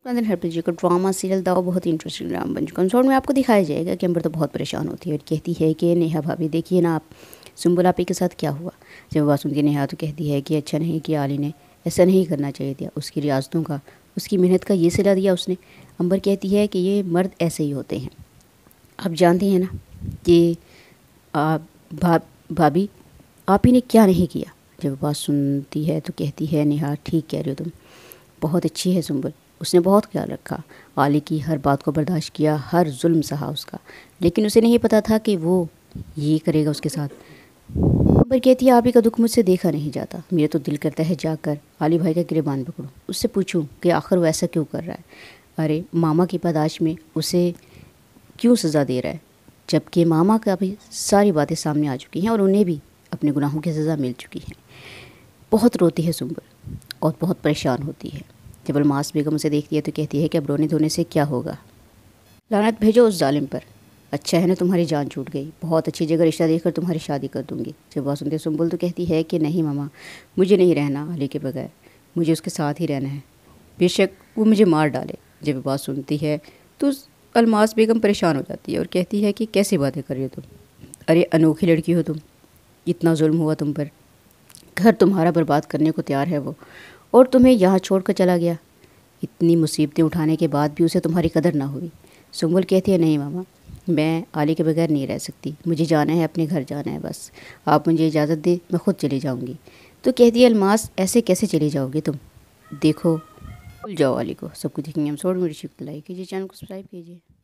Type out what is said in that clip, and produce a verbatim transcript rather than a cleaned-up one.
दिन हरप्रीत जी का drama serial दाव बहुत ही इंटरेस्टिंग ड्रामा बन चुका है। शॉर्ट में आपको दिखाया जाएगा कि अंबर तो बहुत परेशान होती है और कहती है कि नेहा भाभी देखिए ना आप, सुंबल आपी के साथ क्या हुआ। जब बात सुनती है नेहा तो कहती है कि अच्छा नहीं किया आली ने, ऐसा नहीं करना चाहिए था। उसकी रियाजतों का, उसकी मेहनत का ये सिला दिया उसने। अंबर कहती है कि ये मर्द ऐसे ही होते हैं, आप जानती हैं ना कि आप भा भाभी आप ही ने क्या नहीं किया। जब बात सुनती है तो कहती है नेहा ठीक कह रही हो तुम, बहुत अच्छी है सुंबल, उसने बहुत ख्याल रखा, आली की हर बात को बर्दाश्त किया, हर जुल्म सहा उसका, लेकिन उसे नहीं पता था कि वो ये करेगा उसके साथ। पर कहती है आप ही का दुख मुझसे देखा नहीं जाता, मेरा तो दिल करता है जाकर आली भाई का गिरबान पकड़ूं, उससे पूछूं कि आखिर वो ऐसा क्यों कर रहा है। अरे मामा की पैदाश में उसे क्यों सज़ा दे रहा है, जबकि मामा का भी सारी बातें सामने आ चुकी हैं और उन्हें भी अपने गुनाहों की सज़ा मिल चुकी है। बहुत रोती है सुंबल और बहुत परेशान होती है। जब अलमास बेगम उसे देखती है तो कहती है कि अब रोने धोने से क्या होगा, लानत भेजो उस जालिम पर, अच्छा है ना तुम्हारी जान छूट गई, बहुत अच्छी जगह रिश्ता देखकर तुम्हारी शादी कर दूंगी। जब बात सुनते सुंबल तो कहती है कि नहीं मामा, मुझे नहीं रहना अली के बगैर, मुझे उसके साथ ही रहना है, बेशक वो मुझे मार डाले। जब बात सुनती है तो अलमास बेगम परेशान हो जाती है और कहती है कि कैसी बातें कर रही हो तुम, अरे अनोखी लड़की हो तुम, इतना जुल्म हुआ तुम पर, घर तुम्हारा बर्बाद करने को तैयार है वो, और तुम्हें यहाँ छोड़कर चला गया। इतनी मुसीबतें उठाने के बाद भी उसे तुम्हारी कदर ना हुई। सुंबल कहती है नहीं मामा, मैं आली के बगैर नहीं रह सकती, मुझे जाना है, अपने घर जाना है, बस आप मुझे इजाज़त दे, मैं खुद चली जाऊँगी। तो कहती है अलमास ऐसे कैसे चली जाओगी तुम, देखो भूल जाओ आली को, सब कुछ देखेंगे हम। शॉर्ट में लाइक कीजिए, चैनल को सब्सक्राइब कीजिए।